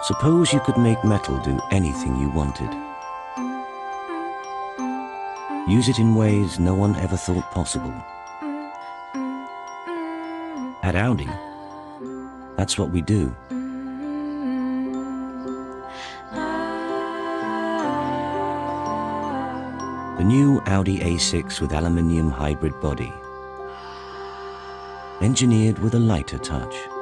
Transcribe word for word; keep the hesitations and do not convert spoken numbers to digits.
Suppose you could make metal do anything you wanted. Use it in ways no one ever thought possible. At Audi, that's what we do. The new Audi A six with aluminium hybrid body, engineered with a lighter touch.